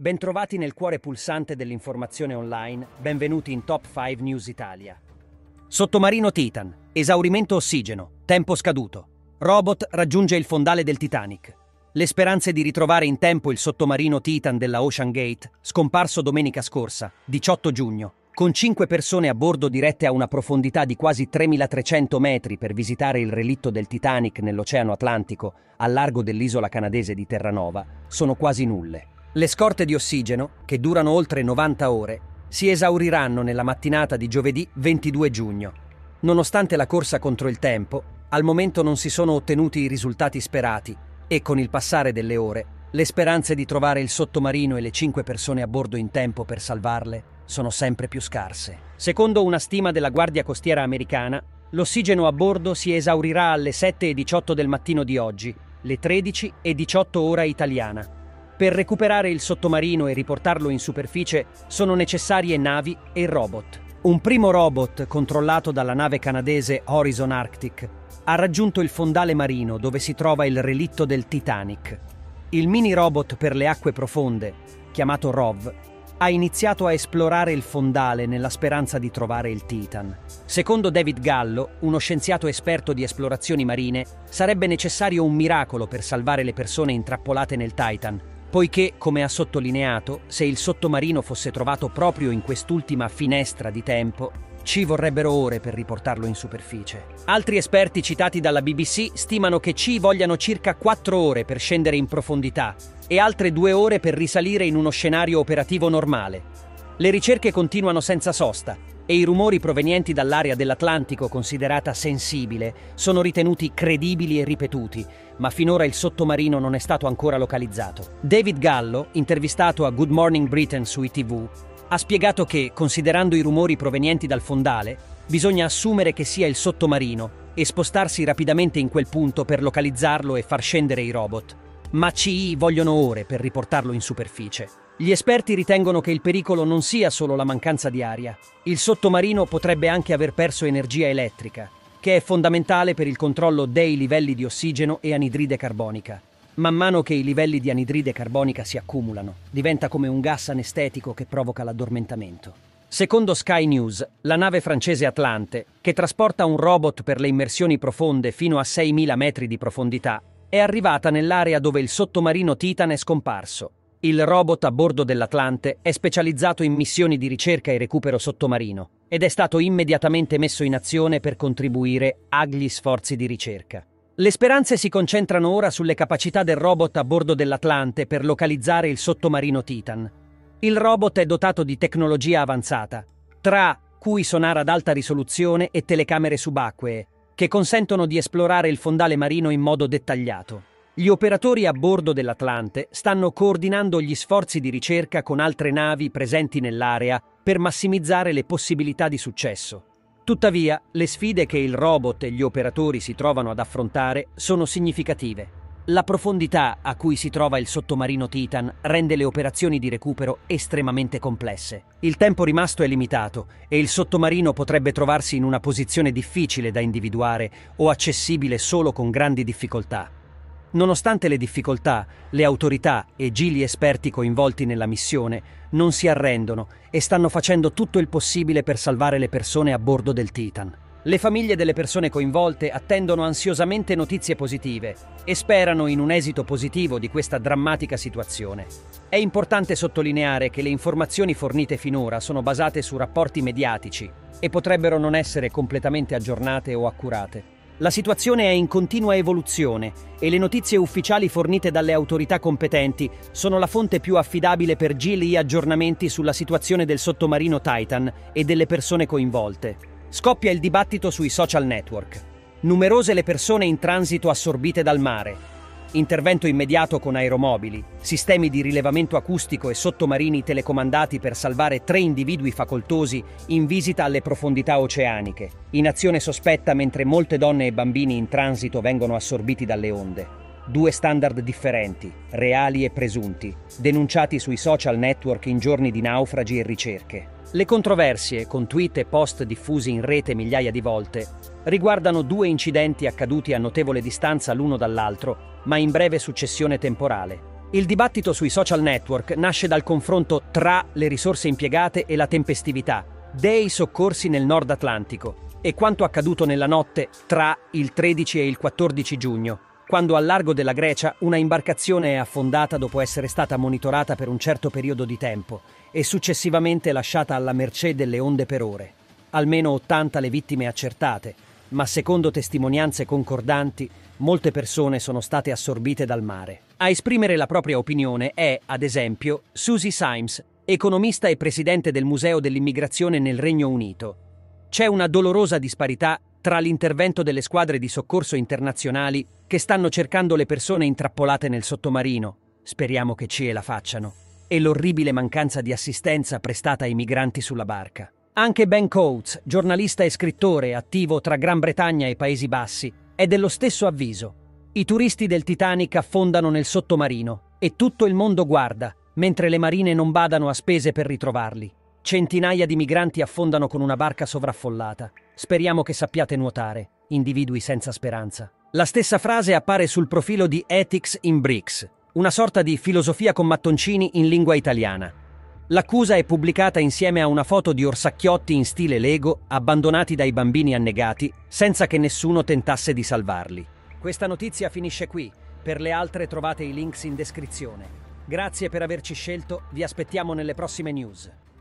Bentrovati nel cuore pulsante dell'informazione online, benvenuti in Top 5 News Italia. Sottomarino Titan, esaurimento ossigeno, tempo scaduto. Robot raggiunge il fondale del Titanic. Le speranze di ritrovare in tempo il sottomarino Titan della Ocean Gate, scomparso domenica scorsa, 18 giugno, con 5 persone a bordo dirette a una profondità di quasi 3.300 metri per visitare il relitto del Titanic nell'Oceano Atlantico, al largo dell'isola canadese di Terranova, sono quasi nulle. Le scorte di ossigeno, che durano oltre 90 ore, si esauriranno nella mattinata di giovedì 22 giugno. Nonostante la corsa contro il tempo, al momento non si sono ottenuti i risultati sperati e, con il passare delle ore, le speranze di trovare il sottomarino e le 5 persone a bordo in tempo per salvarle sono sempre più scarse. Secondo una stima della Guardia Costiera americana, l'ossigeno a bordo si esaurirà alle 7:18 del mattino di oggi, le 13:18 ora italiana. Per recuperare il sottomarino e riportarlo in superficie sono necessarie navi e robot. Un primo robot, controllato dalla nave canadese Horizon Arctic, ha raggiunto il fondale marino dove si trova il relitto del Titanic. Il mini robot per le acque profonde, chiamato ROV, ha iniziato a esplorare il fondale nella speranza di trovare il Titan. Secondo David Gallo, uno scienziato esperto di esplorazioni marine, sarebbe necessario un miracolo per salvare le persone intrappolate nel Titan, poiché, come ha sottolineato, se il sottomarino fosse trovato proprio in quest'ultima finestra di tempo, ci vorrebbero ore per riportarlo in superficie. Altri esperti citati dalla BBC stimano che ci vogliano circa 4 ore per scendere in profondità e altre 2 ore per risalire in uno scenario operativo normale. Le ricerche continuano senza sosta e i rumori provenienti dall'area dell'Atlantico considerata sensibile sono ritenuti credibili e ripetuti, ma finora il sottomarino non è stato ancora localizzato. David Gallo, intervistato a Good Morning Britain su ITV, ha spiegato che, considerando i rumori provenienti dal fondale, bisogna assumere che sia il sottomarino e spostarsi rapidamente in quel punto per localizzarlo e far scendere i robot. Ma CI vogliono ore per riportarlo in superficie. Gli esperti ritengono che il pericolo non sia solo la mancanza di aria. Il sottomarino potrebbe anche aver perso energia elettrica, che è fondamentale per il controllo dei livelli di ossigeno e anidride carbonica. Man mano che i livelli di anidride carbonica si accumulano, diventa come un gas anestetico che provoca l'addormentamento. Secondo Sky News, la nave francese Atlante, che trasporta un robot per le immersioni profonde fino a 6.000 metri di profondità, è arrivata nell'area dove il sottomarino Titan è scomparso. Il robot a bordo dell'Atlante è specializzato in missioni di ricerca e recupero sottomarino ed è stato immediatamente messo in azione per contribuire agli sforzi di ricerca. Le speranze si concentrano ora sulle capacità del robot a bordo dell'Atlante per localizzare il sottomarino Titan. Il robot è dotato di tecnologia avanzata, tra cui sonar ad alta risoluzione e telecamere subacquee, che consentono di esplorare il fondale marino in modo dettagliato. Gli operatori a bordo dell'Atlante stanno coordinando gli sforzi di ricerca con altre navi presenti nell'area per massimizzare le possibilità di successo. Tuttavia, le sfide che il robot e gli operatori si trovano ad affrontare sono significative. La profondità a cui si trova il sottomarino Titan rende le operazioni di recupero estremamente complesse. Il tempo rimasto è limitato e il sottomarino potrebbe trovarsi in una posizione difficile da individuare o accessibile solo con grandi difficoltà. Nonostante le difficoltà, le autorità e gli esperti coinvolti nella missione non si arrendono e stanno facendo tutto il possibile per salvare le persone a bordo del Titan. Le famiglie delle persone coinvolte attendono ansiosamente notizie positive e sperano in un esito positivo di questa drammatica situazione. È importante sottolineare che le informazioni fornite finora sono basate su rapporti mediatici e potrebbero non essere completamente aggiornate o accurate. La situazione è in continua evoluzione e le notizie ufficiali fornite dalle autorità competenti sono la fonte più affidabile per gli aggiornamenti sulla situazione del sottomarino Titan e delle persone coinvolte. Scoppia il dibattito sui social network. Numerose le persone in transito assorbite dal mare. Intervento immediato con aeromobili, sistemi di rilevamento acustico e sottomarini telecomandati per salvare 3 individui facoltosi in visita alle profondità oceaniche, in azione sospetta mentre molte donne e bambini in transito vengono assorbiti dalle onde. 2 standard differenti, reali e presunti, denunciati sui social network in giorni di naufragi e ricerche. Le controversie, con tweet e post diffusi in rete migliaia di volte, riguardano 2 incidenti accaduti a notevole distanza l'uno dall'altro, ma in breve successione temporale. Il dibattito sui social network nasce dal confronto tra le risorse impiegate e la tempestività dei soccorsi nel Nord Atlantico e quanto accaduto nella notte tra il 13 e il 14 giugno, quando al largo della Grecia una imbarcazione è affondata dopo essere stata monitorata per un certo periodo di tempo e successivamente lasciata alla mercé delle onde per ore. Almeno 80 le vittime accertate, ma secondo testimonianze concordanti, molte persone sono state assorbite dal mare. A esprimere la propria opinione è, ad esempio, Susie Symes, economista e presidente del Museo dell'Immigrazione nel Regno Unito. C'è una dolorosa disparità tra l'intervento delle squadre di soccorso internazionali che stanno cercando le persone intrappolate nel sottomarino, speriamo che ce la facciano, e l'orribile mancanza di assistenza prestata ai migranti sulla barca. Anche Ben Coates, giornalista e scrittore attivo tra Gran Bretagna e Paesi Bassi, è dello stesso avviso. I turisti del Titanic affondano nel sottomarino e tutto il mondo guarda, mentre le marine non badano a spese per ritrovarli. Centinaia di migranti affondano con una barca sovraffollata. Speriamo che sappiate nuotare, individui senza speranza. La stessa frase appare sul profilo di Ethics in Bricks, una sorta di filosofia con mattoncini in lingua italiana. L'accusa è pubblicata insieme a una foto di orsacchiotti in stile Lego abbandonati dai bambini annegati senza che nessuno tentasse di salvarli. Questa notizia finisce qui. Per le altre trovate i links in descrizione. Grazie per averci scelto, vi aspettiamo nelle prossime news.